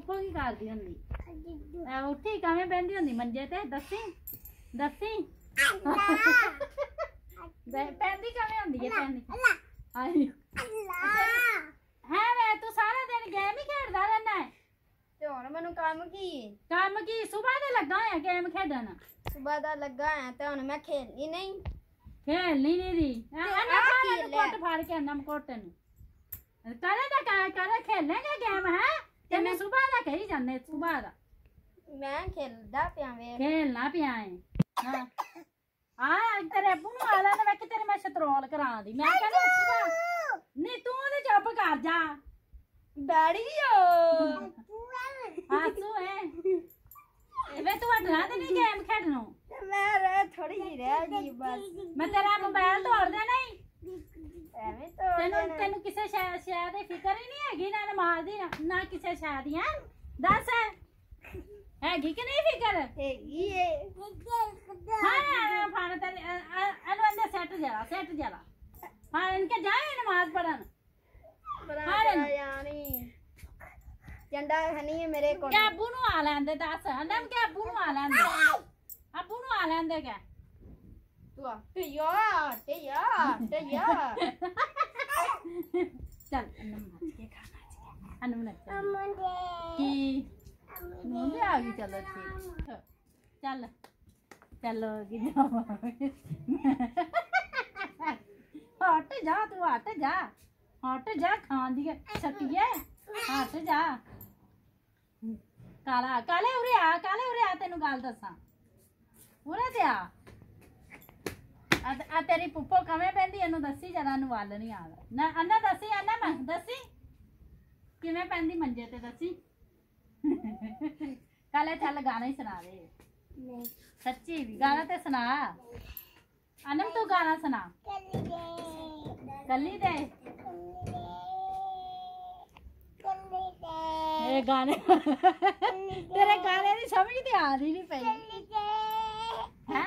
पुप्पो की करदी हुंदी उठी किवें बहंदी हुंदी मंजे ते दसी दसी पैंदी किवें हुंदी है पैंदी आई है वे तू सारा दिन गेम ही खेडदा रहना है ते हुण मैनू काम की सुबह दा लगा होया गेम खेडन सुबह दा लगा है ते हुण मैं खेलनी नहीं खेलनी नहीं दी कोट फाड़ के अन्ना कोटे नु करे खेलेंगे गेम है तेने सुबह दा कही जाने सुबह दा मैं खेलदा पिया वे खेलना पिया है हां आ तेरे अब्बू नु आला ने वेख तेरे मैं शतरोल करा दी मैं कहनी सुबह नहीं तू ते चुप कर जा डैडी आसू है वे तू हटना ते नहीं गेम खेडनो मैं रह थोड़ी ही रह गई बस मैं तेरा मोबाइल तोड़ देना ही एवें तोड़ तेनू किसे शय दी फिकर ही नहीं हैगी ना नमाज दी ना किसे शय दी है दस हैगी कि नहीं फिकर हैगी है हां फाड़ ते अनु अंदर सेट जरा हां इनके जाए नमाज पढ़न यानी झंडा हनी है मेरे को क्या अब्बू नु आ लेंदे दस अंदर क्या अब्बू नु आ लेंदे क्या तू आ ते यार चल अन्नम नाच के खाना अन्नम नाच की मुंडे आ गई चलो ठीक चलो कि हट जा खान दी सकिए हट जा काले उरे आ तेनू गल दसा उरे ते आ तेरी पुप्पो कवें पैंदी इनू दसी जरा नु वल नहीं आ ना अन्ना दसी किवें पैंदी मंजे ते दसी काले चल गाना ही सुना दे सच्ची गाना ते सुना अनम तू गाना सुना कल्ली दे ये गाने तेरे गाने की समझ ते आ रही नहीं पई हैं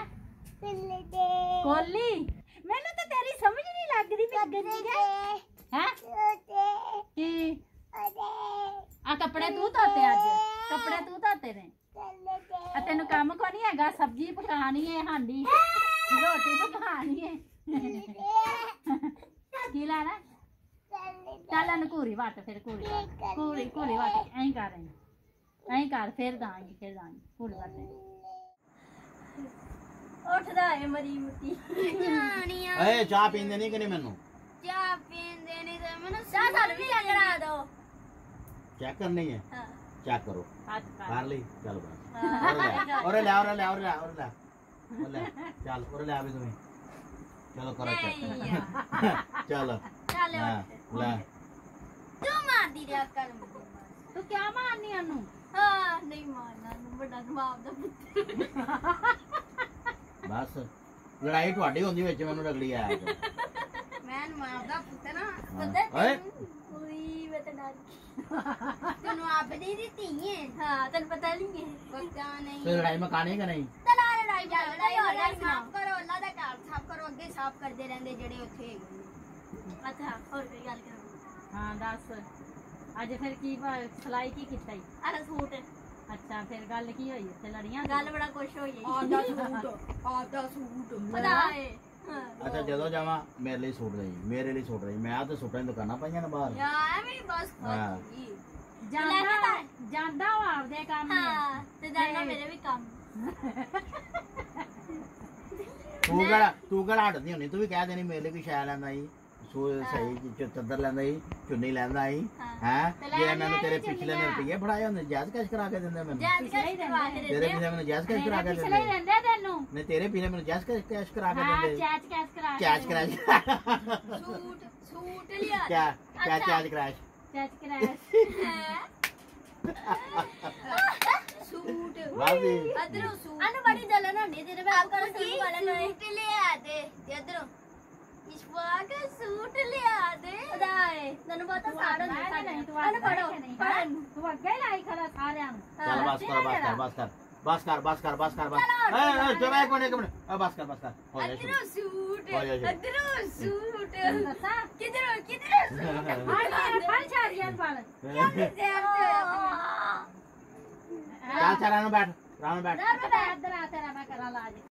कोली मैंने तो तेरी समझ नहीं लग रही गंदी है की आ कपड़े तू धोते आज कपड़े तू धोते ने तेन काम को नहीं है सब्जी पकानी है हांडी रोटी पकानी है की लाना चल घूरी वट फिर घूरी वट ऐं कर फिर दांगी घूरी वट उठदा है मरी मुट्टी ए चाह पींदे नहीं कि नहीं मेनू चाह पींदे नहीं ते मेनू चाह सानू भी करा दो चेक करनी है हां चेक करो कर ली चल बस और ले चल और ले अभी तुम्हें चलो करो चेक चलो ले तू मार दी रे कर तू क्या मारनी अनु हां नहीं मारना बड़ा नवाब दा पुੱਤਰ बस लड़ाई ਤੁਹਾਡੀ ਹੁੰਦੀ ਵਿੱਚ ਮੈਨੂੰ ਰਗੜੀ ਆਇਆ ਮੈਂ ਨਵਾਬ ਦਾ ਪੁੱਤ ਨਾ ਪਤਾ ਪੂਰੀ ਵਤਨਾਰੀ ਤੈਨੂੰ ਆਪ ਦੀ ਦਿੱਤੀ ਹੈ ਹਾਂ ਤੈਨੂੰ ਪਤਾ ਨਹੀਂ ਹੈ ਪਤਾ ਨਹੀਂ ਤੇ ਲੜਾਈ ਮਕਾਣੀ ਕਿ ਨਹੀਂ ਤਲਾ ਲੜਾਈ ਸਾਫ ਕਰੋ ਅੱਲਾ ਦਾ ਘਰ ਸਾਫ ਕਰੋ ਅੱਗੇ ਸਾਫ ਕਰਦੇ ਰਹਿੰਦੇ ਜਿਹੜੇ ਉੱਥੇ ਹੈਗੇ ਅੱਛਾ ਹੋਰ ਕੋਈ ਗੱਲ ਕਰੋ ਹਾਂ ਦੱਸ ਅੱਜ ਫਿਰ ਕੀ ਸਲਾਈ ਕੀ ਕੀਤਾ ਈ ਆਹ ਸੂਟ अच्छा फिर गल की होई ते लड़ियां गल बड़ा खुश होई आदा सूट पता है अच्छा जदों जावा मेरे लिए सूट रही मैं तो सूटां दी दुकानां पाईयां ने बाहर यार मैं बस ਜਾਂਦਾ ਉਹ ਆਪਦੇ ਕੰਮ ਨੇ हां ते जाना मेरे भी काम तू गड़ा हटदी होनी तू भी कह देनी मेरे लिए भी शै लैंदा ही सही चद्दर लैंदा ही चुन्नी लैंदा ही हैं ये मैंने तेरे पिछले ने रुपये फड़ाए होंदे जायज कैश करा के दिंदे मैनू तेरे पिछले मैनू जायज कैश करा के पिछले दिंदे तैनू नहीं तेरे पिछले मैनू जायज कैश करा के दिंदे कैश करा सूट लिया क्या कैश क्रैश सूट बाजी अदरो सूट अनु बड़ी जलन होनी तेरे बाप का सूट वाला सूट ले आते अदरो इश्वाक सूट ले आते दाए तन्नू पता साड़ा नहीं तू अनु पढ़ो तू अगे लाई खड़ा सारे चल बस कर ए जरा एक मिनट बस कर हो जाए अदरो सूट किधर पढ़ छाड़ियां पढ़ ਚੱਲ ਚੱਲ ਰਾਣੋ ਬੈਠ ਰਾਣੋ ਬੈਠ ਇੱਧਰ ਆ ਤੇਰਾ ਮੈਂ ਕਰਾਂ ਲਾਜ